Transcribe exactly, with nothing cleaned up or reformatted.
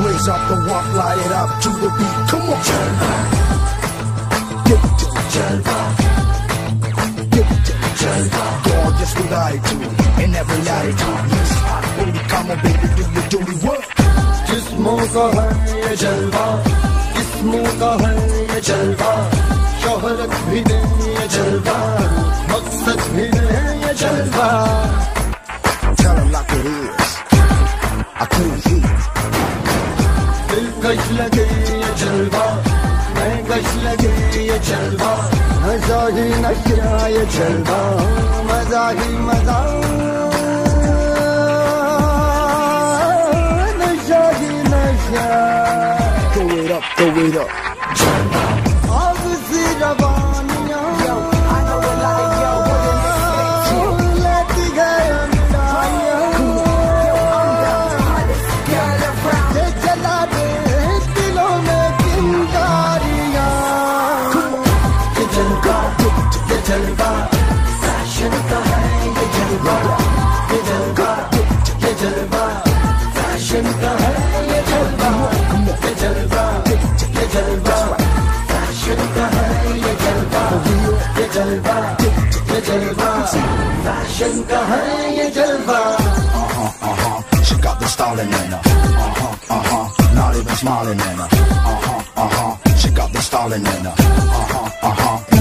Raise up the walk, light it up to the beat. Come on. Jalva. Get it to Jalva. Get it to Jalva. Gorgeous with attitude in every latitude. Yes, hot booty, come on baby, do your duty work. जिस्मों का है ये जलवा, जिस्मों का है ये जलवा, शोहरत भी दे ये जलवा, मकसद भी दे ये जलवा. Tell them like it is. I couldn't hear. दिलकश लगे ये जलवा, महकश लगे ये जलवा, मजा ही नशा ये जलवा, मजा ही मजा, नशा ही नशा. Throw it up, throw it up. जलवा आग सी रवानियां, I know a lot of y'all wouldn't listen. लेती गए अंदाज़ियां, ये जला दे दिलों में चिंगारियां. ये जलवा, ये जलवा, फैशन का है ये जलवा. ये जलवा, ये जलवा, फैशन का है ये जलवा. ये जलवा, ये जलवा, फैशन का है ये जलवा. ये जलवा, ये जलवा, फैशन का है ये जलवा. Uh-huh, uh-huh, she got the styling in her. Uh-huh, uh-huh, not even smiling in her. Uh-huh, uh-huh, she got the styling in her. Uh-huh, uh-huh.